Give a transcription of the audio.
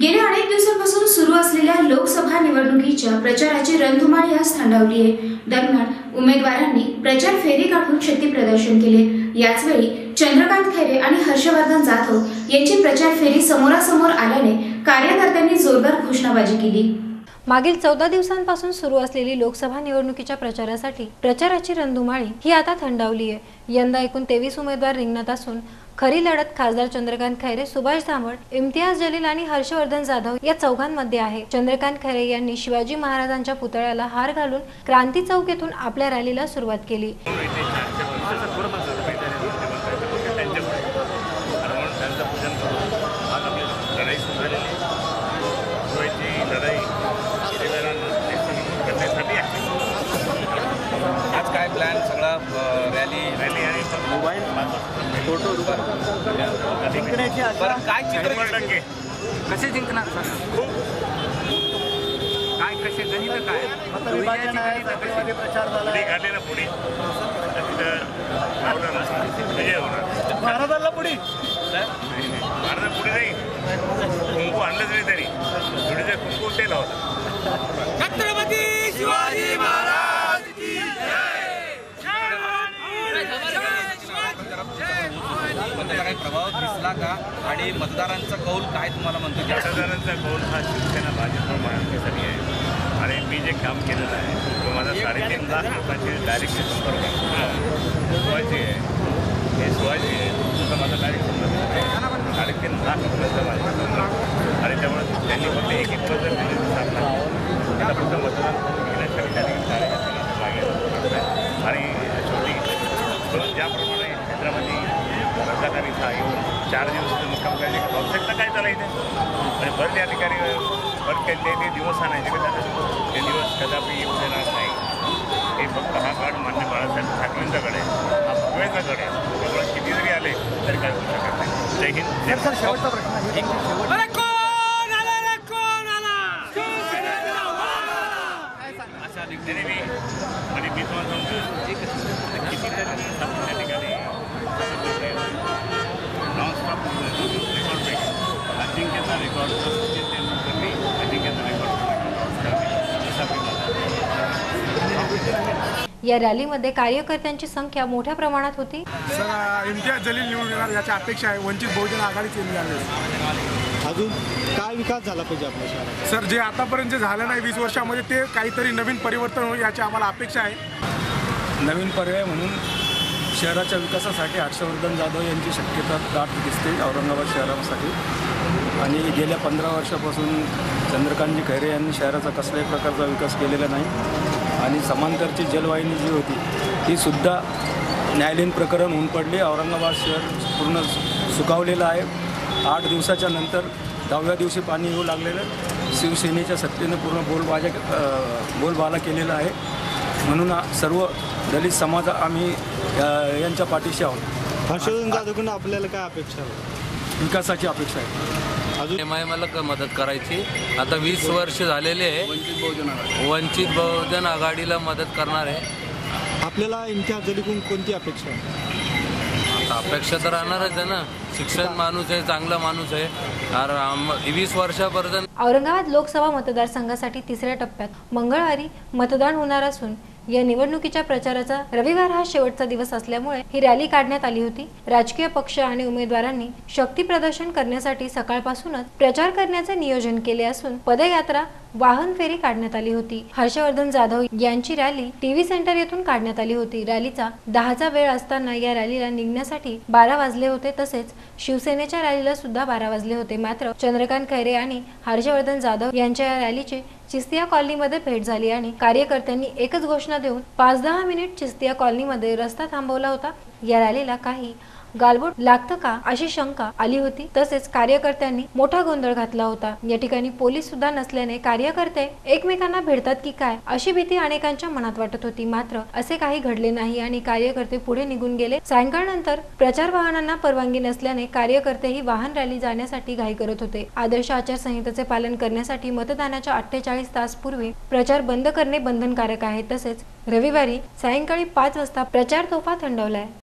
गेल्या अनेक दिवसांपासून सुरू असलेल्या लोकसभा निवडणुकीच्या प्रचाराची रणधुमाळी आज थंडावली आहे। दरम्यान उमेदवारांनी प्रचार फेरी काढून शक्ती प्रदर्शन केले। याचवेळी चंद्रकांत खैरे आणि हर्षवर्धन जाधव यांची प्रचार फेरी समोरासमोर आल्याने कार्यकर्त्यांनी जोरदार घोषणाबाजी केली। मागील 14 दिवसांपासून सुरू असलेली लोकसभा निवडणुकीच्या प्रचारासाठी प्रचाराची रणधुमाळी ही आता थंडावली आहे। यंदा एकूण 23 उमेदवार रिंगणात असून खरी लढत खासदार चंद्रकांत खैरे, सुभाष झांबड, इम्तियाज जलील आणि हर्षवर्धन जाधव या चौघांमध्ये आहे। चंद्रकांत खैरे यांनी शिवाजी महाराजांच्या पुतळ्याला हार घालून क्रांती चौक येथून आपल्या रॅलीला सुरुवात केली। आज काय प्लॅन सगळा रॅली आणि मोबाईल फोटो जिंकण्याची काय चित्र कसे जिंकणार काय कसे गणित काय प्रचार झाला पुढे महाराजांना पुढे महाराज पुढे नाही कुंकू आणलंच नाही तरी पुढे कुंकू ते लावलं छत्रपती शिवाजी महाराज की काही प्रभाव दिसला का आणि मतदारांचा कौल काय तुम्हाला म्हणतो? मतदारांचा कौल हा शिवसेना भाजप महायुतीसाठी आहे आणि मी जे काम केलेलं आहे तो माझा 3.5 लाख लोकांचे डायरेक्ट संपर्क शिवाजी आहे हे शिवाजी आहे तुमचा माझा डायरेक्ट संपर्क आहे 3.5 लाख लोकांचा माझ्या आणि त्यामुळे त्यांनी फक्त एक पद्धत दिली स्थापना त्याला फक्त मतदान घेण्यासाठी त्यांनी मागे आणि शेवटी ज्याप्रमाणे छत्रपती सरकारी था येऊन 4 दिवस मुक्काम करायचे आवश्यकता काय झालं इथे आणि बरं त्या ठिकाणी बरं ते दिवस आणायचे का त्याला ते दिवस कदापि येऊ देणार नाही। हे फक्त हा गड मान्य बाळासाहेब ठाकरेंचा गड आहे, हा भगवेचा गड आहे, त्यामुळे किती जरी आले तरी काय होऊ शकत नाही। जय हिंद। सर शेवटचा प्रश्न अशा निघते मी आणि मी तुम्हाला सांगतो किती त्या ठिकाणी नॉनस्टॉप अजिंक्यचा रेकॉर्ड सचिन तेंडुलकरनी अजिंक्यचा रेकॉर्ड या रॅलीमध्ये कार्यकर्त्यांची संख्या मोठ्या प्रमाणात होती। सर इम्तियाज जलील निवडून येणार याची अपेक्षा आहे। वंचित बहुजन आघाडीचे यावेळेस अजून काय विकास झाला पाहिजे आपल्या शहरात? सर जे आतापर्यंत जे झालं नाही 20 वर्षामध्ये ते काहीतरी नवीन परिवर्तन होईल याची आम्हाला अपेक्षा आहे। नवीन पर्याय म्हणून शहराच्या विकासासाठी हर्षवर्धन जाधव यांची शक्यता दाट दिसते औरंगाबाद शहरासाठी। आणि गेल्या 15 वर्षापासून चंद्रकांतजी खैरे यांनी शहराचा कसल्याही प्रकारचा विकास केलेला नाही आणि समांतरची जलवाहिनी जी होती ती सुद्धा न्यायालयीन प्रकरण होऊन पडली। औरंगाबाद शहर पूर्ण सुकावलेलं आहे। 8 दिवसाच्या नंतर 10व्या दिवशी पाणी येऊ लागलेलं शिवसेनेच्या सत्तेनं पूर्ण बोलबाला केलेला आहे। म्हणून सर्व दलित समाज आम्ही यांच्या पाठीशी आहोत। हर्षवर्धन जाधवकडून आपल्याला काय अपेक्षा आहे? विकासाची अपेक्षा आहे। अजून MIMला मदत करायची। आता 20 वर्ष झालेले आहे, वंचित बहुजन आघाडीला मदत करणार आहे। आपल्याला इम्तियाज जलीलकडून कोणती अपेक्षा आहे? आता अपेक्षा तर राहणारच आहे ना, शिक्षण माणूस आहे, चांगला माणूस आहे। 20 वर्षापर्यंत औरंगाबाद लोकसभा मतदारसंघासाठी 3ऱ्या टप्प्यात मंगळवारी मतदान होणार असून या निवडणुकीच्या प्रचाराचा रविवार हा शेवटचा दिवस असल्यामुळे ही रॅली काढण्यात आली होती। राजकीय पक्ष आणि उमेदवारांनी शक्ती प्रदर्शन करण्यासाठी सकाळपासूनच प्रचार करण्याचे नियोजन केले असून पदयात्रा, वाहन फेरी काढण्यात आली होती। हर्षवर्धन जाधव यांची रॅली टीव्ही सेंटर येथून काढण्यात आली होती। रॅलीचा 10चा वेळ असताना या रॅलीला निघण्यासाठी 12 वाजले होते, तसेच शिवसेनेच्या रॅलीला सुद्धा 12 वाजले होते। मात्र चंद्रकांत खैरे आणि हर्षवर्धन जाधव यांच्या या रॅलीची चिस्तिया कॉलनीमध्ये भेट झाली आणि कार्यकर्त्यांनी एकच घोषणा देऊन 5-10 मिनिट चिस्तिया कॉलनीमध्ये रस्ता थांबवला होता। या रॅलीला काही गालबोट लागतं का अशी शंका आली होती, तसेच कार्यकर्त्यांनी मोठा गोंधळ घातला होता। या ठिकाणी पोलीस सुद्धा नसल्याने कार्यकर्ते एकमेकांना भिडतात की काय अशी भीती अनेकांच्या मनात वाटत होती। मात्र असे काही घडले नाही आणि कार्यकर्ते पुढे निघून गेले। सायंकाळनंतर प्रचार वाहनांना परवानगी नसल्याने कार्यकर्तेही वाहन रॅली जाण्यासाठी घाई करत होते। आदर्श आचारसंहितेचे पालन करण्यासाठी मतदानाच्या 48 तास पूर्वी प्रचार बंद करणे बंधनकारक आहे। तसेच रविवारी सायंकाळी 5 वाजता प्रचार तोफा थंडवलाय।